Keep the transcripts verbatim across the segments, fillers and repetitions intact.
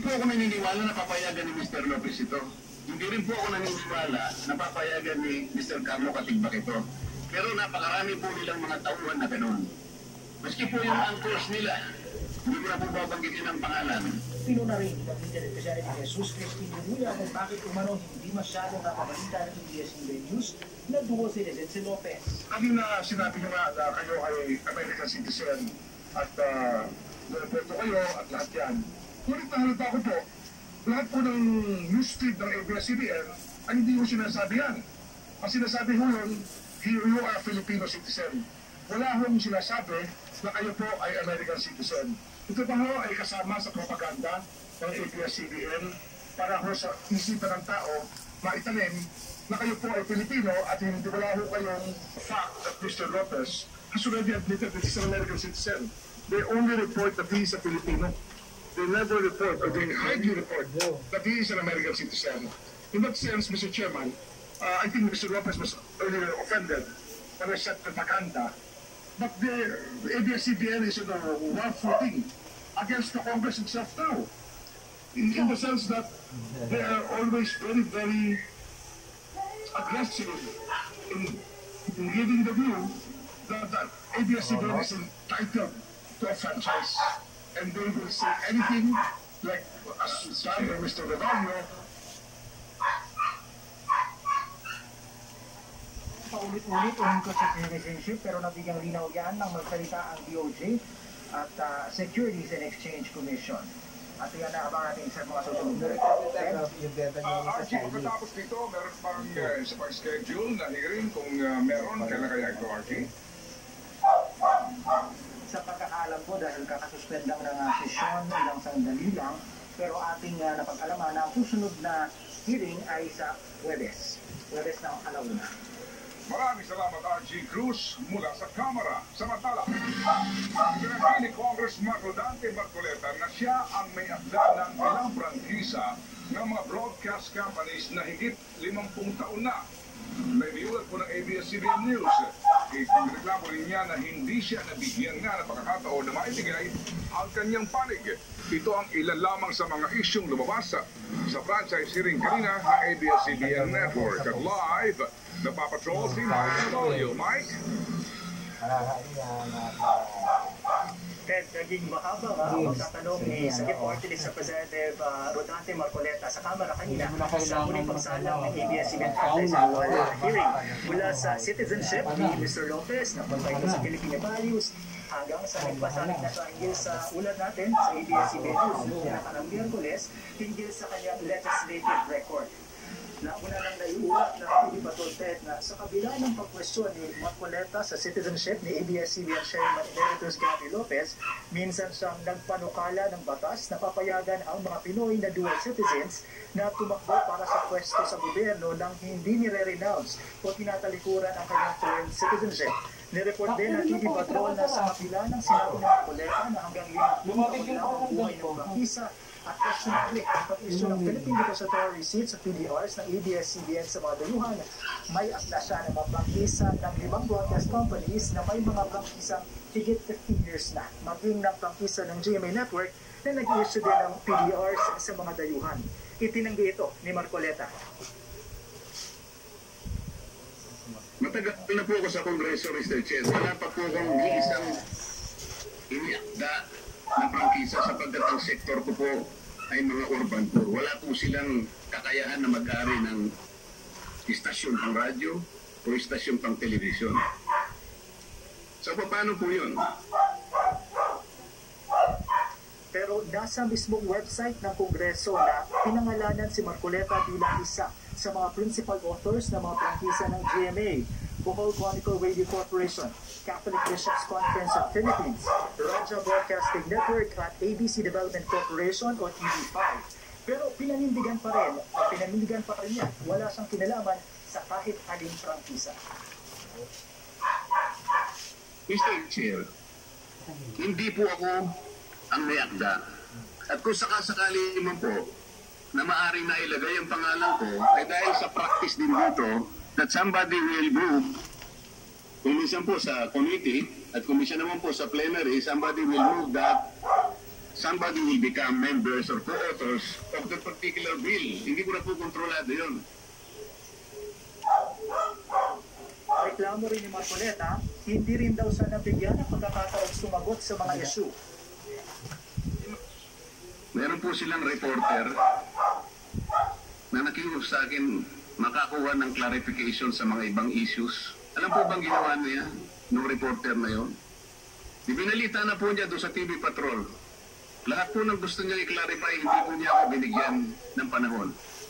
po ako naniniwala na papayagan ni Mister Lopez ito. Hindi rin po ako naniniwala na papayagan ni Mister Carlo Katigbak ito. Pero napakarami po nilang mga tauhan na ganoon. Maski po yung anchors nila, hindi ko na po babanggitin ang pangalan. Pino na rin ng Internet Specialty ni Jesus Crispino Mula kung bakit umano hindi masyadong nakabalita ng A B S C B N News na dual citizen si Lopez. Kanina sinabi nyo nga na kayo ay American citizen at uh, nireporto kayo at lahat yan. Ngunit nahalata ko po, lahat po ng news feed ng A B S C B N ay hindi ko sinasabi yan. Ang sinasabi ko yun, you are Filipino citizen. Wala hong sinasabi na kayo po ay American citizen. Ito ba ho ay kasama sa propaganda ng A B S C B N para ho sa isipan ng tao maitanim na kayo po ay Pilipino at hindi wala ho kayong fact that Mister Lopez has already admitted that he's an American citizen. They only report that he is a Filipino. They never report or they hardly report that he is an American citizen. In that sense, Mister Chairman, uh, I think Mister Lopez was earlier offended when I said propaganda. But the A B S C B N is on a war footing against the Congress itself now. In, in the sense that they are always very, very aggressive in, in giving the view that the A B S C B N is entitled to a franchise. And they will say anything like, as said by Mister Revalio, paulit-ulit umikot sa citizenship pero nabigyang linaw yan ng magsalita ang D O J at uh, Securities and Exchange Commission. At yan na abang natin sa mga susunod na Uh, Archie, pagkatapos dito, meron pang uh, sa pag-schedule na hearing kung uh, meron, kailan kaya ito, Archie? Sa pagkakaalam ko dahil kakasuspend lang ng uh, sesyon ilang sandali lang pero ating uh, napag-alaman na ang susunod na hearing ay sa Huwebes. Huwebes ng alauna. Maraming salamat, Archie Cruz, mula sa Kamara. Samantala, sinabi ni Congressman Rodante Marcoleta na siya ang may akda ng ilang prangkisa ng mga broadcast companies na higit limampung taon na. May biulat po ng A B S C B N News. Ireklamo rin niya na hindi siya nabigyan nga ng pagkakataon na maibigay ang kanyang panig. Ito ang ilan lamang sa mga isyong lumabas sa franchise hearing kanina ng A B S C B N Network. At live, napapatrol si Mike Antonio. Mike? Ted, naging mahaba nga ang tatanong ni Sagip Party List Representative uh, Rodante Marcoleta sa Kamara kanina sa muling pagsalang ng A B S C B N franchise hearing mula sa citizenship ni Mister Lopez na pagpaito sa Filipino values hanggang sa nagpasalig na hinggil sa ulat natin sa A B S C B N News noong nakarang Miyerkules hinggil sa kanyang legislative record. Nauna lang naiulat na P D Ted na sa kabila ng pagkwestiyon ni Marcoleta sa citizenship ni A B S C B N Chairman Emeritus Gabby Lopez, minsan siyang nagpanukala ng batas na papayagan ang mga Pinoy na dual citizens na tumakbo para sa pwesto sa gobyerno nang hindi nire-renounce o tinatalikuran ang kanyang foreign citizenship. Nireport din ng T V Patrol na sa kapila ng sinabi ng Marcoleta na hanggang limang taon ang buhay ng bangkisa at questionably ang pag-issue ng Philippine Depository Receipts at P D Rs ng A B S C B N sa mga dayuhan. May akda siya ng mga prangkisa ng limang broadcast companies na may mga prangkisang higit fifteen years na, maging ng prangkisa ng G M A Network na nag-issue din ng P D Rs sa mga dayuhan. Itinanggi ito ni Marcoleta. Matagal na po ako sa Kongreso, Mister Chair. Wala pa po akong isang iniakda ng prangkisa sapagkat ang sektor ko po ay mga urban po. Wala po silang kakayahan na mag-ari ng istasyon pang radyo o istasyon pang telebisyon. So paano po yun? Pero nasa mismong website ng Kongreso na pinangalanan si Marcoleta bilang isa sa mga principal authors ng mga prangkisa ng G M A, Bohol Chronicle Radio Corporation, Catholic Bishops Conference of Philippines, Raja Broadcasting Network at A B C Development Corporation o T V five. Pero pinanindigan pa rin, at pinanindigan pa rin niya, wala siyang kinalaman sa kahit aling prangkisa. Mister Chair, hindi po ako ang may akda. At kung sakasakali man po na maaaring nailagay ang pangalan ko ay dahil sa practice din dito that somebody will move, kung minsan po sa committee at kung minsan naman po sa plenary, somebody will move that somebody will become members or co-authors of that particular bill. Hindi ko na po kontrolado yun. Reklamo rin ni Marcoleta, hindi rin daw siya nabigyan ng pagkakataong sumagot sa mga issue. Meron po silang reporter na nakiusap sa akin makakuha ng clarification sa mga ibang issues. Alam po bang ginawa niya ng reporter na yon? Ibinalita na po niya doon sa T V Patrol. Lahat po ng gusto niya i-clarify, hindi po niya ako binigyan ng panahon.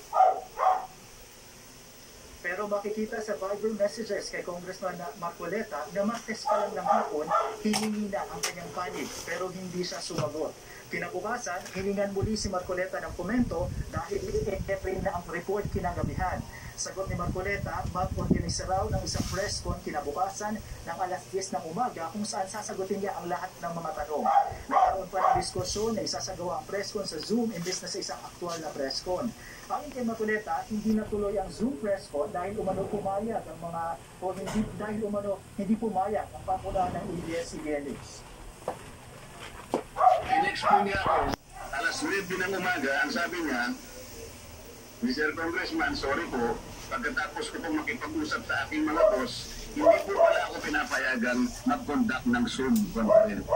Pero makikita sa Bible messages kay Congressman Marcoleta na Martes pa lang ng hapon, hiningi na ang kanyang panig pero hindi siya sumagot. Kinabukasan, hiningan muli si Marcoleta ng komento dahil i-e-e na ang report kinagabihan. Sagot ni Marcoleta, mag-organize raw ng isang press con kinabukasan ng alas diyes ng umaga kung saan sasagutin niya ang lahat ng mga tanong. Nagkaroon pa ng diskusyon na isasagawa ang press con sa Zoom imbes na sa isang aktual na press con. Ayon kay Marcoleta, hindi natuloy ang Zoom press con dahil umano pumayag ang mga, o hindi dahil umano hindi pumayag ang pamulaan ng A B S C B N H. In-expo niya ako, alas nuwebe ng umaga, ang sabi niya, Mister Congressman, sorry po, pagkatapos ko pong makipag-usap sa aking mga boss, hindi po pala ako pinapayagang mag-conduct ng Zoom conference.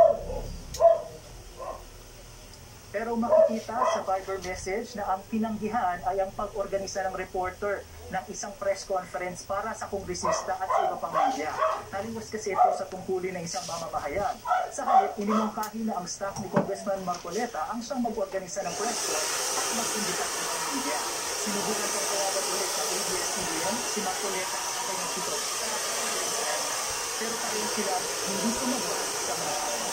Pero makikita sa Viber message na ang pinanggihan ay ang pag-organisa ng reporter ng isang press conference para sa kongresista at sa iba pang media. Taliwas kasi ito sa tungkulin ng isang mamamahayag. Sa halip, ininungkahi na ang staff ni Congressman Marcoleta ang siyang mag-organisa ng press con at mag-imbita sa mga media. Sinubukan kong tawagan ulit ng A B S C B N, si Marcoleta at kanyang tutor. Pero parin sila hindi sumagot sa mga tanong.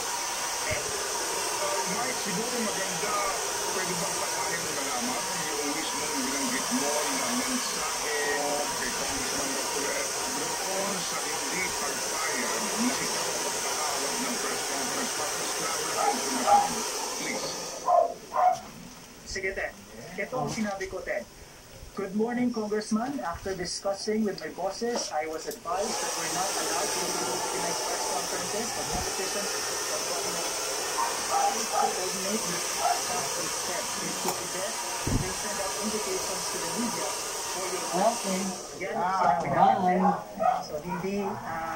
Mark, siguro maganda, pwede bang pasahin mo na lamang yung mismong binanggit mo na mensahe kay Congressman Marcoleta doon sa hindi pagpayag na ikaw ang magkakawag ng press conference para mas klaro na information. Please. Sige, Ted. Ito ang sinabi ko, Ted. Good morning, Congressman. After discussing with my bosses, I was advised that we're not allowed to organize press conferences or competitions or coordinate with staff instead. It would be best if they send out invitations to the media for your okay. Yan ang sinabi namin. So, hindi uh,